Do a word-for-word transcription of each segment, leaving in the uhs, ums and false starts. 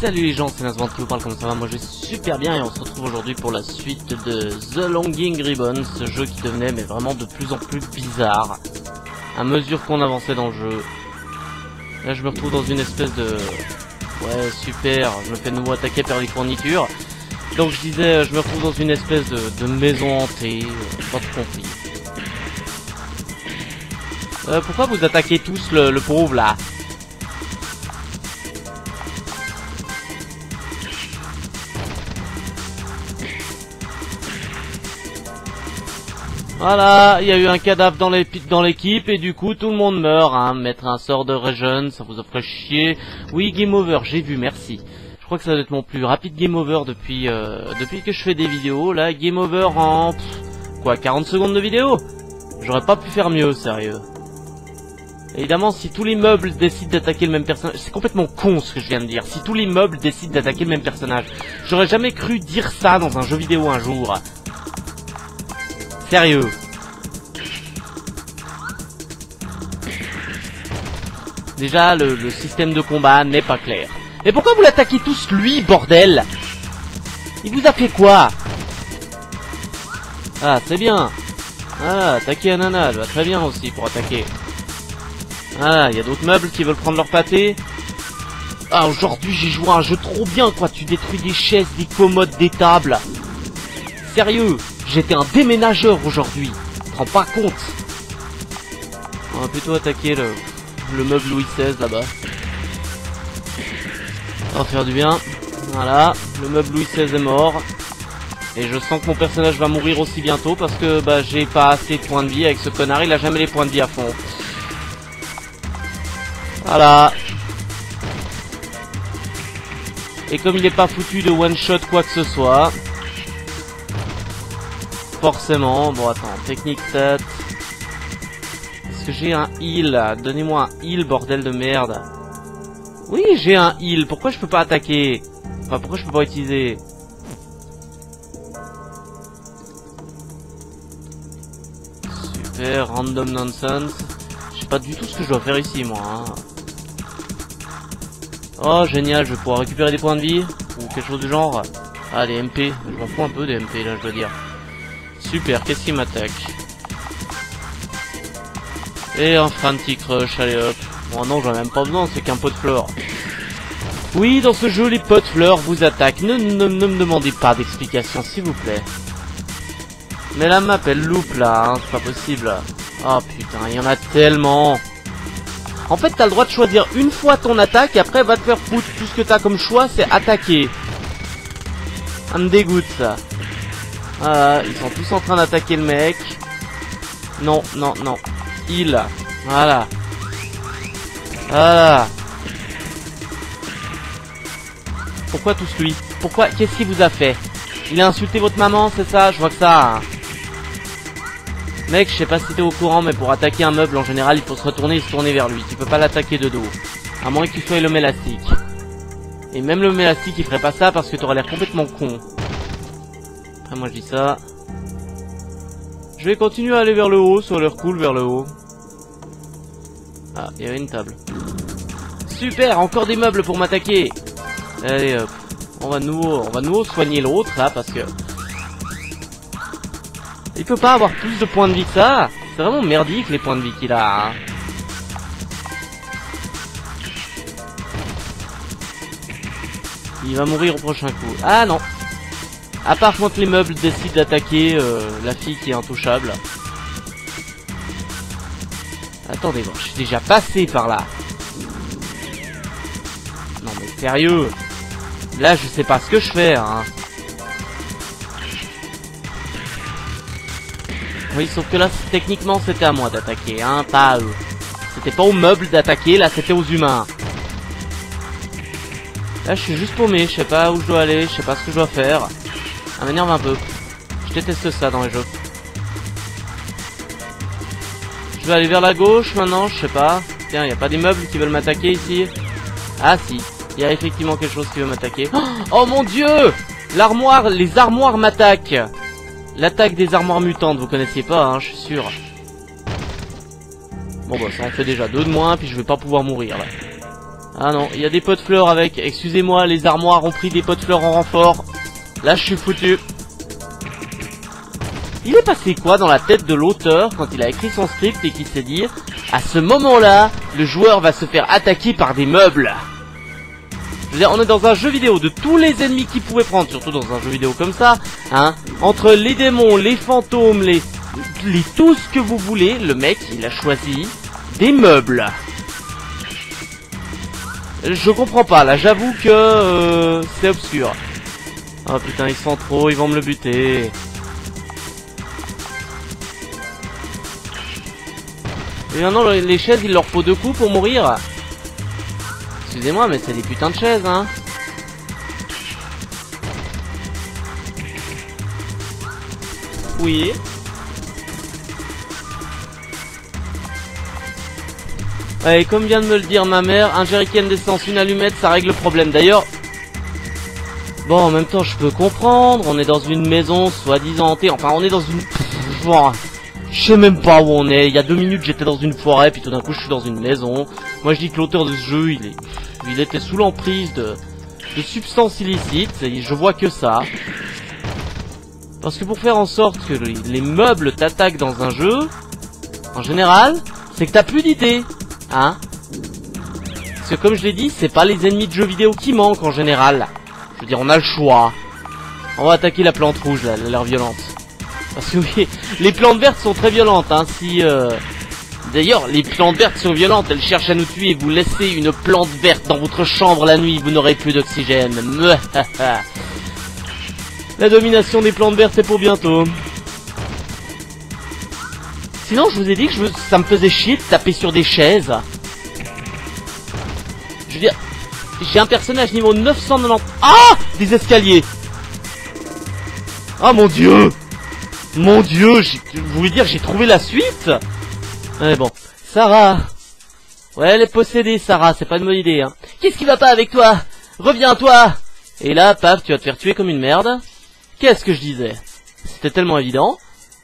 Salut les gens, c'est Nasvant qui vous parle, comment ça va? Moi je vais super bien et on se retrouve aujourd'hui pour la suite de The Longing Ribbon, ce jeu qui devenait mais vraiment de plus en plus bizarre à mesure qu'on avançait dans le jeu. Là je me retrouve dans une espèce de... Ouais super, je me fais de nouveau attaquer par les fournitures. Donc je disais, je me retrouve dans une espèce de, de maison hantée, euh, pas de conflit. Euh, pourquoi vous attaquez tous le, le pauvre là? Voilà, il y a eu un cadavre dans l'équipe et du coup tout le monde meurt, hein. Mettre un sort de regen, ça vous a fait chier. Oui, game over, j'ai vu, merci. Je crois que ça doit être mon plus rapide game over depuis euh, depuis que je fais des vidéos. Là, game over en... Pff, quoi, quarante secondes de vidéo? J'aurais pas pu faire mieux, sérieux. Évidemment, si tous les meubles décident d'attaquer le même personnage... C'est complètement con ce que je viens de dire. Si tous les meubles décident d'attaquer le même personnage. J'aurais jamais cru dire ça dans un jeu vidéo un jour. Sérieux. Déjà, le, le système de combat n'est pas clair. Mais pourquoi vous l'attaquez tous lui, bordel? Il vous a fait quoi? Ah, c'est bien. Ah, attaquer Anana, elle va très bien aussi pour attaquer. Ah, il y a d'autres meubles qui veulent prendre leur pâté. Ah, aujourd'hui j'ai joué à un jeu trop bien, quoi. Tu détruis des chaises, des commodes, des tables. Sérieux, j'étais un déménageur aujourd'hui. Tu te rends pas compte? On va plutôt attaquer le, le meuble Louis seize là-bas. On va faire du bien. Voilà, le meuble Louis seize est mort. Et je sens que mon personnage va mourir aussi bientôt parce que bah j'ai pas assez de points de vie avec ce connard. Il a jamais les points de vie à fond. Voilà. Et comme il est pas foutu de one shot quoi que ce soit, forcément, bon attends, technique stat. Est-ce que j'ai un heal? Donnez-moi un heal, bordel de merde. Oui, j'ai un heal, pourquoi je peux pas attaquer? Enfin, pourquoi je peux pas utiliser? Super, random nonsense. Je sais pas du tout ce que je dois faire ici, moi. Hein. Oh, génial, je vais pouvoir récupérer des points de vie. Ou quelque chose du genre. Ah, des M P. Je m'en fous un peu des M P, là, je dois dire. Super, qu'est-ce qui m'attaque? Et un frantic rush, allez hop. Bon non, j'en ai même pas besoin, c'est qu'un pot de fleurs. Oui, dans ce jeu, les pots de fleurs vous attaquent. Ne, ne, ne me demandez pas d'explication, s'il vous plaît. Mais la map, elle loupe là, hein, c'est pas possible. Oh putain, il y en a tellement. En fait, t'as le droit de choisir une fois ton attaque et après, va te faire foutre. Tout ce que t'as comme choix, c'est attaquer. Ça me dégoûte, ça. Voilà, ils sont tous en train d'attaquer le mec. Non, non, non. Il. Voilà. Voilà. Pourquoi tous lui? Pourquoi? Qu'est-ce qu'il vous a fait? Il a insulté votre maman, c'est ça? Je vois que ça. Hein. Mec, je sais pas si t'es au courant, mais pour attaquer un meuble, en général, il faut se retourner et se tourner vers lui. Tu peux pas l'attaquer de dos. À moins que tu sois l'homme élastique. Et même l'homme élastique, il ferait pas ça parce que t'aurais l'air complètement con. Après, moi, je dis ça. Je vais continuer à aller vers le haut, ça a l'air cool vers le haut. Ah, il y avait une table. Super, encore des meubles pour m'attaquer. Allez, hop. On va nouveau, on va nouveau soigner l'autre, là, parce que... Il peut pas avoir plus de points de vie que ça. C'est vraiment merdique, les points de vie qu'il a. Hein. Il va mourir au prochain coup. Ah non. À part quand les meubles décident d'attaquer euh, la fille qui est intouchable. Attendez, bon, je suis déjà passé par là. Non mais sérieux. Là, je sais pas ce que je fais, hein. Oui, sauf que là, techniquement, c'était à moi d'attaquer, hein, pas à eux. C'était pas aux meubles d'attaquer, là, c'était aux humains. Là, je suis juste paumé, je sais pas où je dois aller, je sais pas ce que je dois faire. Ça m'énerve un peu. Je déteste ça dans les jeux. Je vais aller vers la gauche maintenant, je sais pas. Tiens, y a pas des meubles qui veulent m'attaquer ici? Ah si, il y a effectivement quelque chose qui veut m'attaquer. Oh, oh mon dieu! L'armoire, les armoires m'attaquent. L'attaque des armoires mutantes, vous connaissiez pas, hein, je suis sûr. Bon bah ça en fait déjà deux de moins, puis je vais pas pouvoir mourir là. Ah non, il y a des pots de fleurs avec. Excusez-moi, les armoires ont pris des pots de fleurs en renfort. Là, je suis foutu. Il est passé quoi dans la tête de l'auteur quand il a écrit son script et qu'il s'est dit à ce moment-là, le joueur va se faire attaquer par des meubles. Je veux dire, on est dans un jeu vidéo de tous les ennemis qu'il pouvait prendre, surtout dans un jeu vidéo comme ça, hein. Entre les démons, les fantômes, les, les tout ce que vous voulez, le mec, il a choisi des meubles. Je comprends pas, là, j'avoue que euh, c'est obscur. Oh putain, ils sont trop, ils vont me le buter. Et maintenant, les chaises, il leur faut deux coups pour mourir. Excusez-moi, mais c'est des putains de chaises, hein. Oui. Et comme vient de me le dire ma mère, un jerrycan d'essence, une allumette, ça règle le problème. D'ailleurs, bon, en même temps, je peux comprendre. On est dans une maison soi-disant hantée. Enfin, on est dans une... Bon, je sais même pas où on est. Il y a deux minutes, j'étais dans une forêt, puis tout d'un coup, je suis dans une maison. Moi, je dis que l'auteur de ce jeu, il est... Il était sous l'emprise de... de substances illicites. Et je vois que ça. Parce que pour faire en sorte que les meubles t'attaquent dans un jeu, en général, c'est que t'as plus d'idées. Hein? Parce que comme je l'ai dit, c'est pas les ennemis de jeux vidéo qui manquent en général. Je veux dire, on a le choix. On va attaquer la plante rouge, là, elle a l'air violente. Parce que oui, les plantes vertes sont très violentes, hein, si... Euh... D'ailleurs, les plantes vertes sont violentes, elles cherchent à nous tuer et vous laissez une plante verte dans votre chambre la nuit, vous n'aurez plus d'oxygène. La domination des plantes vertes, c'est pour bientôt. Sinon, je vous ai dit que je, ça me faisait chier de taper sur des chaises. Je veux dire, j'ai un personnage niveau neuf cent quatre-vingt-dix... Ah! Des escaliers. Ah mon dieu. Mon dieu, je voulais dire, j'ai trouvé la suite. Mais bon, Sarah. Ouais, elle est possédée, Sarah, c'est pas une bonne idée, hein. Qu'est-ce qui va pas avec toi? Reviens, toi. Et là, paf, tu vas te faire tuer comme une merde. Qu'est-ce que je disais? C'était tellement évident.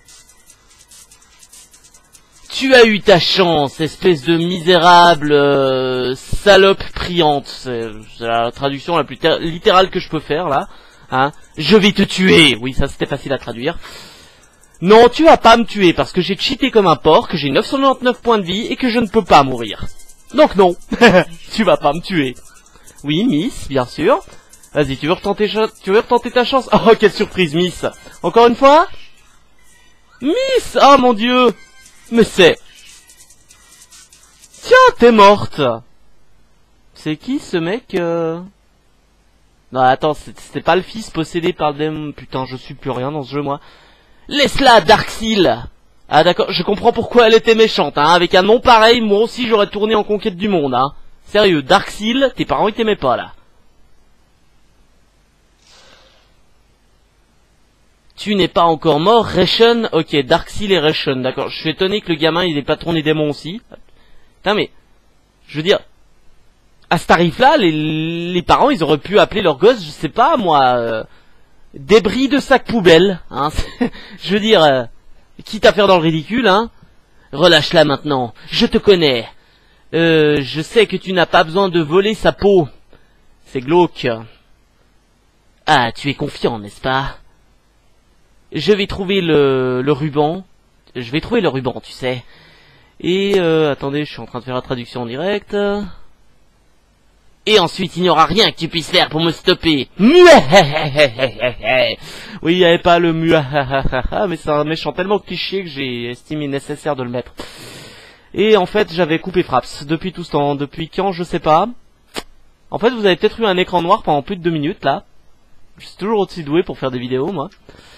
Tu as eu ta chance, espèce de misérable euh, salope priante. C'est la traduction la plus littérale que je peux faire, là. Hein? Je vais te tuer. Oui, ça c'était facile à traduire. Non, tu vas pas me tuer, parce que j'ai cheaté comme un porc, que j'ai neuf cent quatre-vingt-dix-neuf points de vie, et que je ne peux pas mourir. Donc non, tu vas pas me tuer. Oui, Miss, bien sûr. Vas-y, tu veux retenter, tu veux retenter ta chance? Oh, quelle surprise, Miss. Encore une fois? Miss! Oh mon dieu! Mais c'est... Tiens, t'es morte. C'est qui ce mec euh... Non, attends, c'était pas le fils possédé par le démon. Putain, je suis plus rien dans ce jeu, moi. Laisse-la, Darkseal. Ah d'accord, je comprends pourquoi elle était méchante, hein. Avec un nom pareil, moi aussi j'aurais tourné en conquête du monde, hein. Sérieux, Darkseal, tes parents ils t'aimaient pas, là. Tu n'es pas encore mort, Ration. Ok, Darkseal et Ration, d'accord. Je suis étonné que le gamin il ait pas tourné démon aussi. Putain mais, je veux dire, à ce tarif-là, les, les parents ils auraient pu appeler leur gosse, je sais pas moi, euh, débris de sac poubelle, hein. Je veux dire, euh, quitte à faire dans le ridicule, hein. Relâche-la maintenant, je te connais. Euh, je sais que tu n'as pas besoin de voler sa peau. C'est glauque. Ah, tu es confiant, n'est-ce pas? Je vais trouver le, le ruban. Je vais trouver le ruban, tu sais. Et, euh, attendez, je suis en train de faire la traduction en direct. Et ensuite, il n'y aura rien que tu puisses faire pour me stopper. Oui, il n'y avait pas le muahahaha, mais c'est un méchant tellement cliché que j'ai estimé nécessaire de le mettre. Et en fait, j'avais coupé Fraps depuis tout ce temps. Depuis quand, je sais pas. En fait, vous avez peut-être eu un écran noir pendant plus de deux minutes, là. Je suis toujours aussi doué pour faire des vidéos, moi.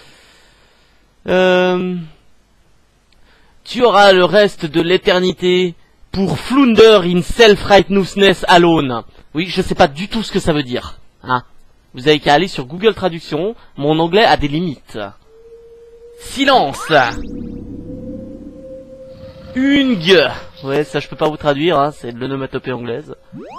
Euh... Tu auras le reste de l'éternité pour Flounder in Self-Righteousness Alone. Oui, je sais pas du tout ce que ça veut dire. Hein. Vous avez qu'à aller sur Google Traduction. Mon anglais a des limites. Silence. Ung. Ouais, ça je peux pas vous traduire, hein, c'est de l'onomatopée anglaise.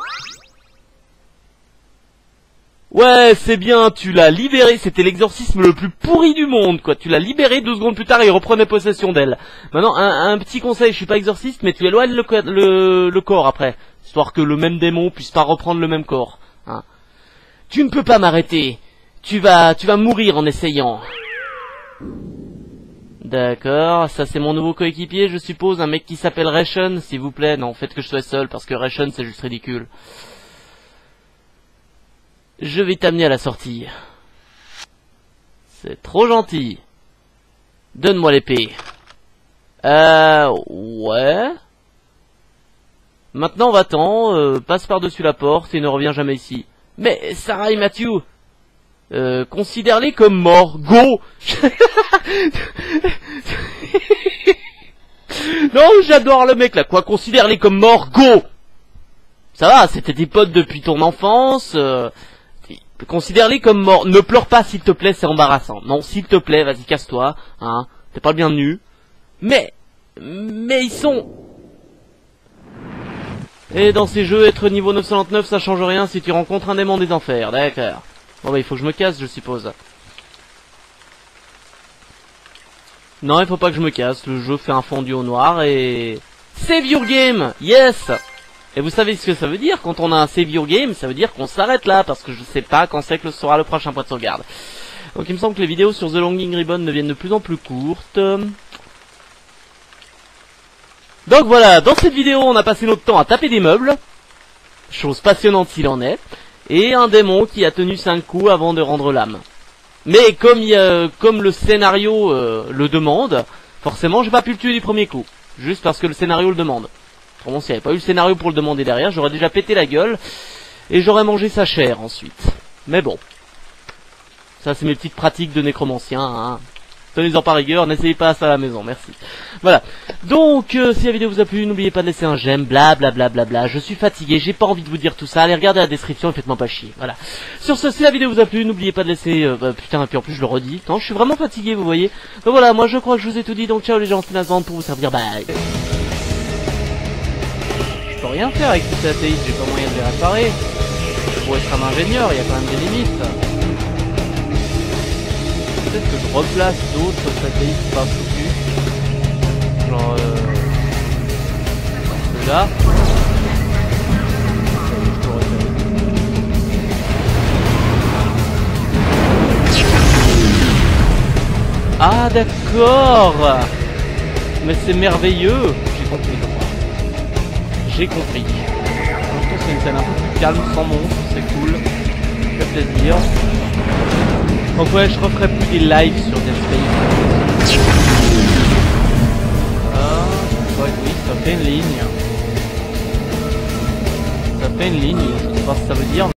Ouais, c'est bien, tu l'as libéré, c'était l'exorcisme le plus pourri du monde, quoi. Tu l'as libéré, deux secondes plus tard, et il reprenait possession d'elle. Maintenant, un, un petit conseil, je suis pas exorciste, mais tu éloignes le, le, le corps après. Histoire que le même démon puisse pas reprendre le même corps. Hein. Tu ne peux pas m'arrêter. Tu vas, tu vas mourir en essayant. D'accord, ça c'est mon nouveau coéquipier, je suppose, un mec qui s'appelle Ration, s'il vous plaît. Non, faites que je sois seul, parce que Ration c'est juste ridicule. Je vais t'amener à la sortie. C'est trop gentil. Donne-moi l'épée. Euh... Ouais... Maintenant va-t'en, euh, passe par-dessus la porte et ne reviens jamais ici. Mais Sarah et Matthew, euh, considère-les comme morts. Go. Non, j'adore le mec là, quoi, considère-les comme morts. Go. Ça va, c'était tes potes depuis ton enfance. Euh, considère-les comme morts. Ne pleure pas s'il te plaît, c'est embarrassant. Non, s'il te plaît, vas-y, casse-toi. Hein, t'es pas le bienvenu. Mais, mais ils sont... Et dans ces jeux, être niveau neuf cent quatre-vingt-neuf, ça change rien si tu rencontres un démon des enfers, d'accord. Bon bah il faut que je me casse, je suppose. Non, il faut pas que je me casse, le jeu fait un fondu au noir et... Save your game. Yes. Et vous savez ce que ça veut dire? Quand on a un save your game, ça veut dire qu'on s'arrête là, parce que je sais pas quand c'est que sera le prochain point de sauvegarde. Donc il me semble que les vidéos sur The Longing Ribbon deviennent de plus en plus courtes. Donc voilà, dans cette vidéo, on a passé notre temps à taper des meubles, chose passionnante s'il en est, et un démon qui a tenu cinq coups avant de rendre l'âme. Mais comme, il y a, comme le scénario euh, le demande, forcément j'ai pas pu le tuer du premier coup, juste parce que le scénario le demande. Autrement, s'il n'y avait pas eu le scénario pour le demander derrière, j'aurais déjà pété la gueule, et j'aurais mangé sa chair ensuite. Mais bon, ça c'est mes petites pratiques de nécromancien, hein. Tenez-en par rigueur, n'essayez pas ça à la maison, merci. Voilà, donc euh, si la vidéo vous a plu, n'oubliez pas de laisser un j'aime, bla bla bla bla bla. Je suis fatigué, j'ai pas envie de vous dire tout ça, allez regarder la description et faites-moi pas chier, voilà. Sur ce, si la vidéo vous a plu, n'oubliez pas de laisser... Euh, bah, putain, et puis en plus je le redis, non, je suis vraiment fatigué, vous voyez. Donc voilà, moi je crois que je vous ai tout dit, donc ciao les gens, c'était Nazan pour vous servir, bye. Je peux rien faire avec ces satellites, j'ai pas moyen de les réparer. Pour être un ingénieur, il y a quand même des limites. Peut-être que je replace d'autres satellites pas foutus. Genre euh... ceux-là. Ah d'accord. Mais c'est merveilleux. J'ai compris, je crois. J'ai compris. Pourtant c'est une scène un peu plus calme, sans monstre, c'est cool. Ça fait plaisir. Donc ouais, je referai plus des lives sur Dead Space. Ah, ouais, oui, ça fait une ligne. Ça fait une ligne, je sais pas ce que ça veut dire.